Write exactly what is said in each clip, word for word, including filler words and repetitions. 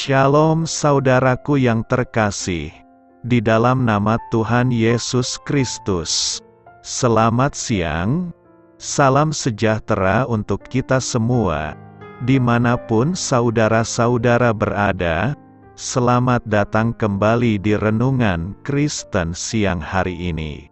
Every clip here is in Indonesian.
Shalom saudaraku yang terkasih, di dalam nama Tuhan Yesus Kristus. Selamat siang, salam sejahtera untuk kita semua, dimanapun saudara-saudara berada. Selamat datang kembali di Renungan Kristen siang hari ini.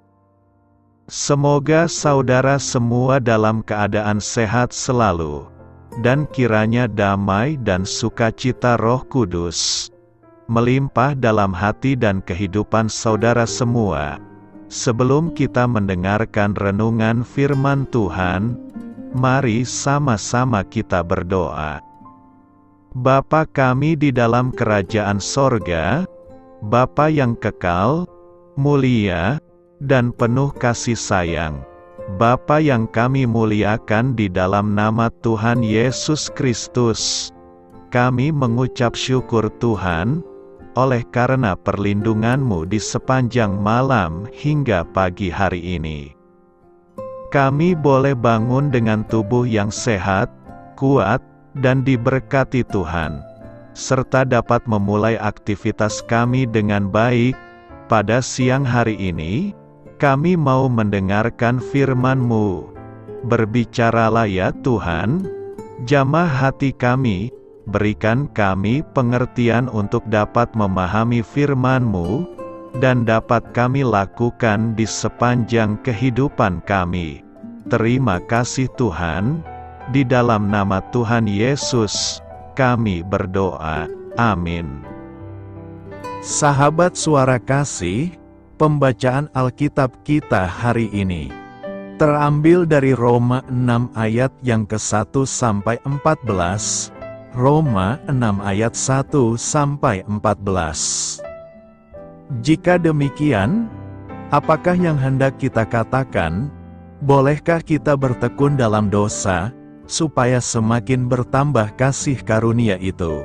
Semoga saudara semua dalam keadaan sehat selalu, dan kiranya damai dan sukacita Roh Kudus melimpah dalam hati dan kehidupan saudara semua. Sebelum kita mendengarkan renungan firman Tuhan, mari sama-sama kita berdoa. Bapa kami di dalam kerajaan sorga, Bapa yang kekal, mulia, dan penuh kasih sayang, Bapa yang kami muliakan di dalam nama Tuhan Yesus Kristus, kami mengucap syukur Tuhan, oleh karena perlindungan-Mu di sepanjang malam hingga pagi hari ini. Kami boleh bangun dengan tubuh yang sehat, kuat, dan diberkati Tuhan, serta dapat memulai aktivitas kami dengan baik. Pada siang hari ini, kami mau mendengarkan firman-Mu. Berbicaralah ya Tuhan, jamah hati kami, berikan kami pengertian untuk dapat memahami firman-Mu, dan dapat kami lakukan di sepanjang kehidupan kami. Terima kasih Tuhan, di dalam nama Tuhan Yesus, kami berdoa. Amin. Sahabat Suara Kasih, pembacaan Alkitab kita hari ini terambil dari Roma enam ayat yang ke satu sampai empat belas. Roma enam ayat satu sampai empat belas. Jika demikian, apakah yang hendak kita katakan? Bolehkah kita bertekun dalam dosa, supaya semakin bertambah kasih karunia itu?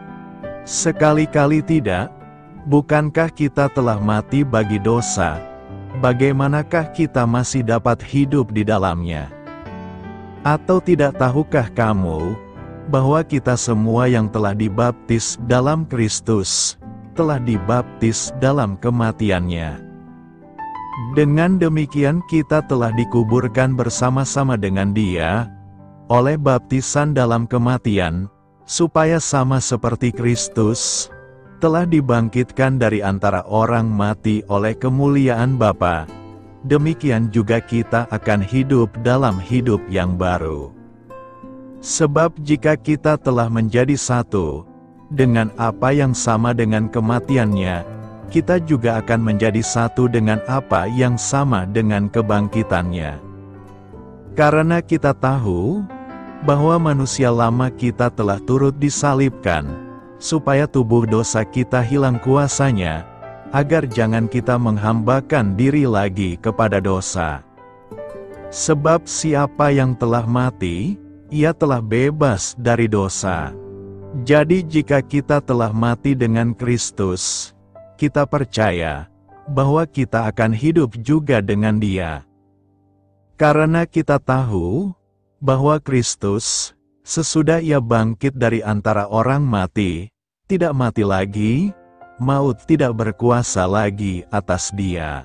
Sekali-kali tidak. Bukankah kita telah mati bagi dosa? Bagaimanakah kita masih dapat hidup di dalamnya? Atau tidak tahukah kamu, bahwa kita semua yang telah dibaptis dalam Kristus, telah dibaptis dalam kematiannya? Dengan demikian kita telah dikuburkan bersama-sama dengan Dia, oleh baptisan dalam kematian, supaya sama seperti Kristus telah dibangkitkan dari antara orang mati oleh kemuliaan Bapa, demikian juga kita akan hidup dalam hidup yang baru. Sebab jika kita telah menjadi satu dengan apa yang sama dengan kematiannya, kita juga akan menjadi satu dengan apa yang sama dengan kebangkitannya. Karena kita tahu bahwa manusia lama kita telah turut disalibkan, supaya tubuh dosa kita hilang kuasanya, agar jangan kita menghambakan diri lagi kepada dosa. Sebab siapa yang telah mati, ia telah bebas dari dosa. Jadi jika kita telah mati dengan Kristus, kita percaya bahwa kita akan hidup juga dengan Dia. Karena kita tahu bahwa Kristus, sesudah Ia bangkit dari antara orang mati, tidak mati lagi, maut tidak berkuasa lagi atas Dia.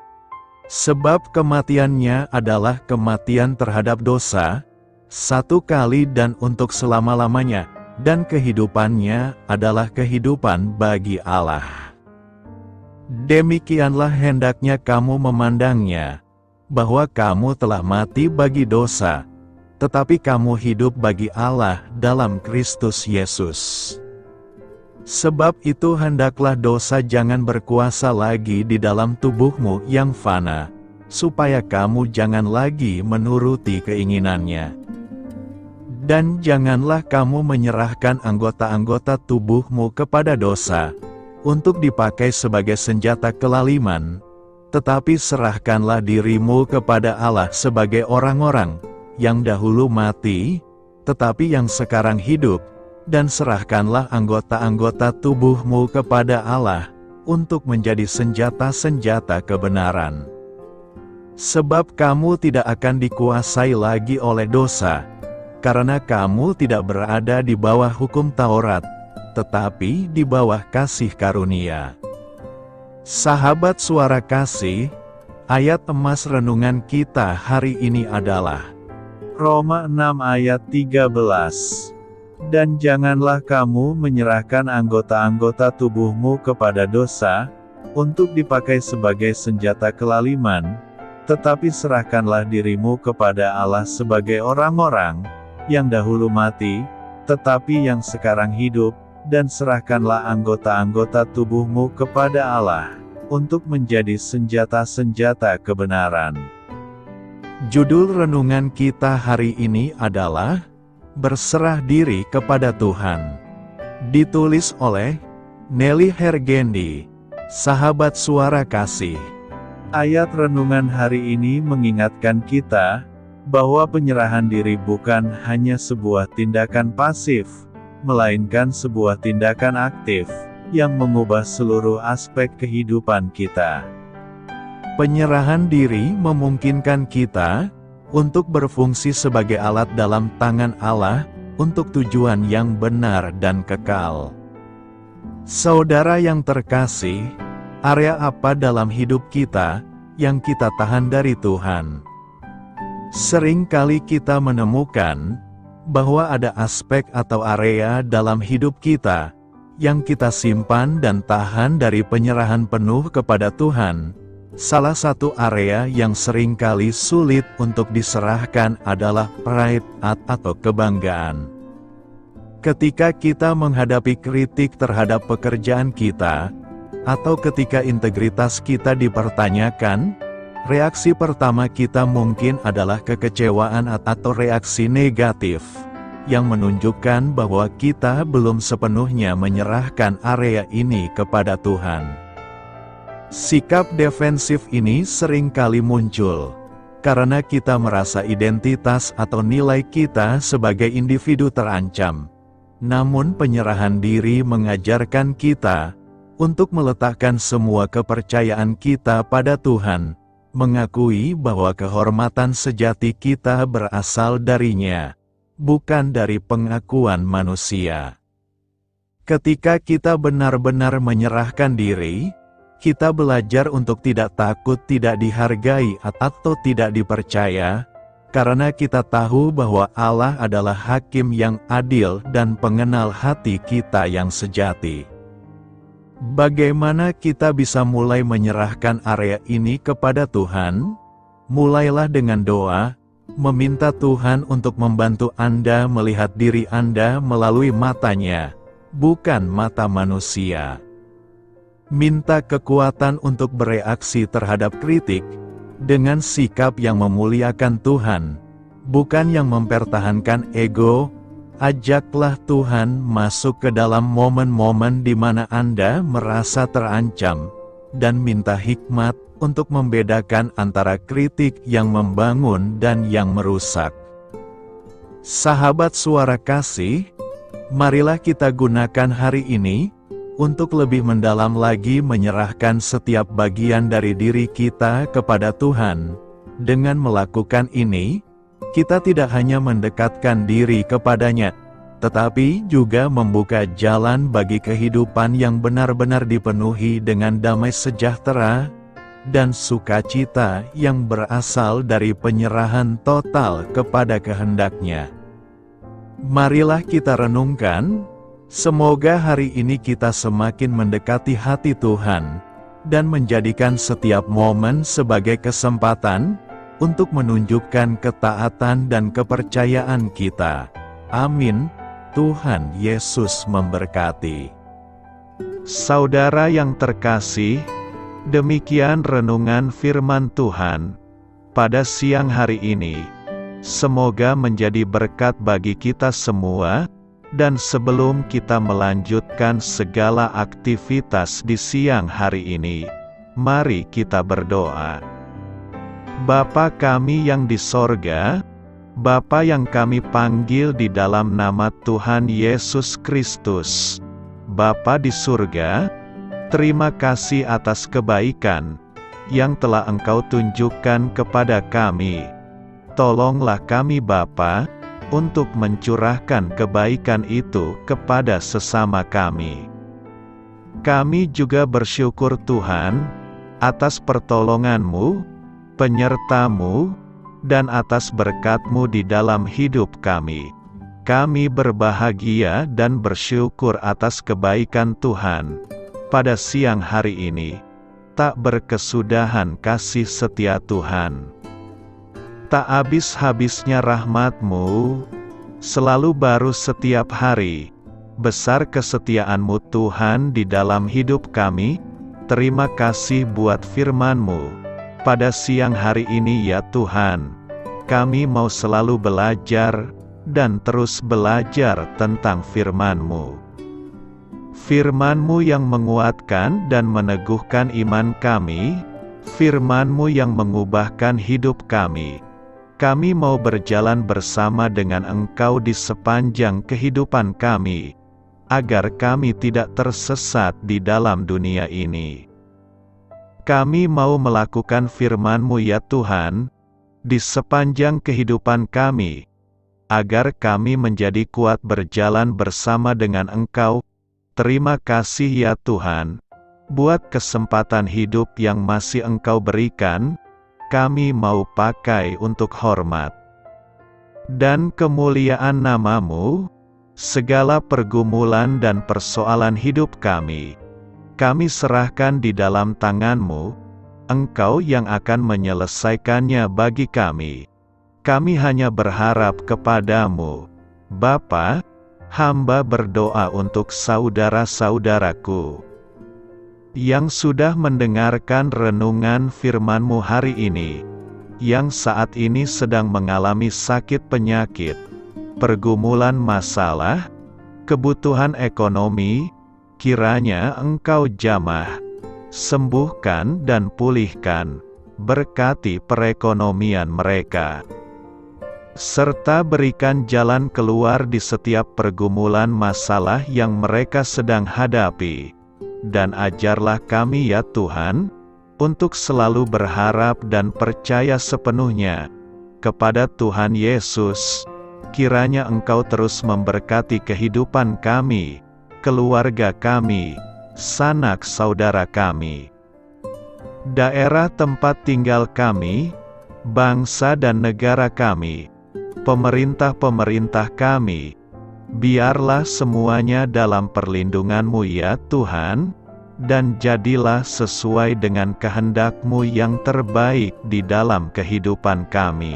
Sebab kematiannya adalah kematian terhadap dosa, satu kali dan untuk selama-lamanya, dan kehidupannya adalah kehidupan bagi Allah. Demikianlah hendaknya kamu memandangnya, bahwa kamu telah mati bagi dosa, tetapi kamu hidup bagi Allah dalam Kristus Yesus. Sebab itu hendaklah dosa jangan berkuasa lagi di dalam tubuhmu yang fana, supaya kamu jangan lagi menuruti keinginannya. Dan janganlah kamu menyerahkan anggota-anggota tubuhmu kepada dosa, untuk dipakai sebagai senjata kelaliman, tetapi serahkanlah dirimu kepada Allah sebagai orang-orang yang dahulu mati, tetapi yang sekarang hidup, dan serahkanlah anggota-anggota tubuhmu kepada Allah, untuk menjadi senjata-senjata kebenaran. Sebab kamu tidak akan dikuasai lagi oleh dosa, karena kamu tidak berada di bawah hukum Taurat, tetapi di bawah kasih karunia. Sahabat Suara Kasih, ayat emas renungan kita hari ini adalah Roma enam ayat tiga belas. Dan janganlah kamu menyerahkan anggota-anggota tubuhmu kepada dosa, untuk dipakai sebagai senjata kelaliman, tetapi serahkanlah dirimu kepada Allah sebagai orang-orang yang dahulu mati, tetapi yang sekarang hidup, dan serahkanlah anggota-anggota tubuhmu kepada Allah, untuk menjadi senjata-senjata kebenaran. Judul renungan kita hari ini adalah Berserah Diri kepada Tuhan. Ditulis oleh Nelly Hergendi, sahabat Suara Kasih. Ayat renungan hari ini mengingatkan kita, bahwa penyerahan diri bukan hanya sebuah tindakan pasif, melainkan sebuah tindakan aktif, yang mengubah seluruh aspek kehidupan kita. Penyerahan diri memungkinkan kita untuk berfungsi sebagai alat dalam tangan Allah, untuk tujuan yang benar dan kekal. Saudara yang terkasih, area apa dalam hidup kita yang kita tahan dari Tuhan? Sering kali kita menemukan bahwa ada aspek atau area dalam hidup kita yang kita simpan dan tahan dari penyerahan penuh kepada Tuhan. Salah satu area yang sering kali sulit untuk diserahkan adalah pride atau kebanggaan. Ketika kita menghadapi kritik terhadap pekerjaan kita, atau ketika integritas kita dipertanyakan, reaksi pertama kita mungkin adalah kekecewaan atau reaksi negatif, yang menunjukkan bahwa kita belum sepenuhnya menyerahkan area ini kepada Tuhan. Sikap defensif ini sering kali muncul, karena kita merasa identitas atau nilai kita sebagai individu terancam. Namun penyerahan diri mengajarkan kita, untuk meletakkan semua kepercayaan kita pada Tuhan, mengakui bahwa kehormatan sejati kita berasal darinya, bukan dari pengakuan manusia. Ketika kita benar-benar menyerahkan diri, kita belajar untuk tidak takut tidak dihargai atau tidak dipercaya, karena kita tahu bahwa Allah adalah hakim yang adil dan pengenal hati kita yang sejati. Bagaimana kita bisa mulai menyerahkan area ini kepada Tuhan? Mulailah dengan doa, meminta Tuhan untuk membantu Anda melihat diri Anda melalui matanya, bukan mata manusia. Minta kekuatan untuk bereaksi terhadap kritik, dengan sikap yang memuliakan Tuhan, bukan yang mempertahankan ego. Ajaklah Tuhan masuk ke dalam momen-momen di mana Anda merasa terancam, dan minta hikmat untuk membedakan antara kritik yang membangun dan yang merusak. Sahabat Suara Kasih, marilah kita gunakan hari ini untuk lebih mendalam lagi menyerahkan setiap bagian dari diri kita kepada Tuhan. Dengan melakukan ini, kita tidak hanya mendekatkan diri kepadanya, tetapi juga membuka jalan bagi kehidupan yang benar-benar dipenuhi dengan damai sejahtera dan sukacita yang berasal dari penyerahan total kepada kehendak-Nya. Marilah kita renungkan, semoga hari ini kita semakin mendekati hati Tuhan, dan menjadikan setiap momen sebagai kesempatan untuk menunjukkan ketaatan dan kepercayaan kita. Amin. Tuhan Yesus memberkati. Saudara yang terkasih, demikian renungan firman Tuhan pada siang hari ini. Semoga menjadi berkat bagi kita semua. Dan sebelum kita melanjutkan segala aktivitas di siang hari ini, mari kita berdoa. Bapa kami yang di sorga, Bapa yang kami panggil di dalam nama Tuhan Yesus Kristus, Bapa di surga, terima kasih atas kebaikan yang telah Engkau tunjukkan kepada kami. Tolonglah kami Bapa, untuk mencurahkan kebaikan itu kepada sesama kami. Kami juga bersyukur Tuhan, atas pertolongan-Mu, penyerta-Mu, dan atas berkat-Mu di dalam hidup kami. Kami berbahagia dan bersyukur atas kebaikan Tuhan. Pada siang hari ini, tak berkesudahan kasih setia Tuhan. Tak habis-habisnya rahmat-Mu, selalu baru setiap hari. Besar kesetiaan-Mu Tuhan di dalam hidup kami. Terima kasih buat firman-Mu. Pada siang hari ini ya Tuhan, kami mau selalu belajar, dan terus belajar tentang firman-Mu. Firman-Mu yang menguatkan dan meneguhkan iman kami, firman-Mu yang mengubahkan hidup kami. Kami mau berjalan bersama dengan Engkau di sepanjang kehidupan kami, agar kami tidak tersesat di dalam dunia ini. Kami mau melakukan firman-Mu ya Tuhan, di sepanjang kehidupan kami, agar kami menjadi kuat berjalan bersama dengan Engkau. Terima kasih ya Tuhan, buat kesempatan hidup yang masih Engkau berikan. Kami mau pakai untuk hormat dan kemuliaan nama-Mu. Segala pergumulan dan persoalan hidup kami, kami serahkan di dalam tangan-Mu. Engkau yang akan menyelesaikannya bagi kami. Kami hanya berharap kepada-Mu. Bapa, hamba berdoa untuk saudara-saudaraku yang sudah mendengarkan renungan firman-Mu hari ini, yang saat ini sedang mengalami sakit penyakit, pergumulan masalah, kebutuhan ekonomi. Kiranya Engkau jamah, sembuhkan dan pulihkan, berkati perekonomian mereka, serta berikan jalan keluar di setiap pergumulan masalah yang mereka sedang hadapi. Dan ajarlah kami ya Tuhan, untuk selalu berharap dan percaya sepenuhnya kepada Tuhan Yesus. Kiranya Engkau terus memberkati kehidupan kami, keluarga kami, sanak saudara kami, daerah tempat tinggal kami, bangsa dan negara kami, pemerintah-pemerintah kami. Biarlah semuanya dalam perlindungan-Mu ya Tuhan, dan jadilah sesuai dengan kehendak-Mu yang terbaik di dalam kehidupan kami.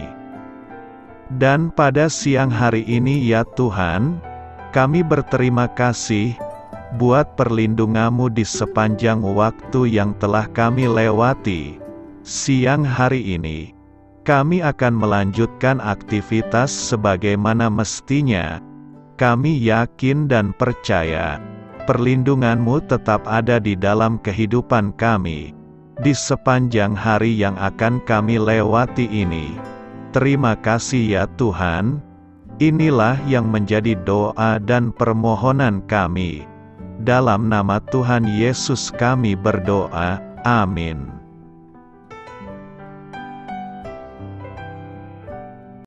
Dan pada siang hari ini ya Tuhan, kami berterima kasih buat perlindungan-Mu di sepanjang waktu yang telah kami lewati. Siang hari ini, kami akan melanjutkan aktivitas sebagaimana mestinya. Kami yakin dan percaya, perlindungan-Mu tetap ada di dalam kehidupan kami, di sepanjang hari yang akan kami lewati ini. Terima kasih ya Tuhan. Inilah yang menjadi doa dan permohonan kami. Dalam nama Tuhan Yesus kami berdoa, amin.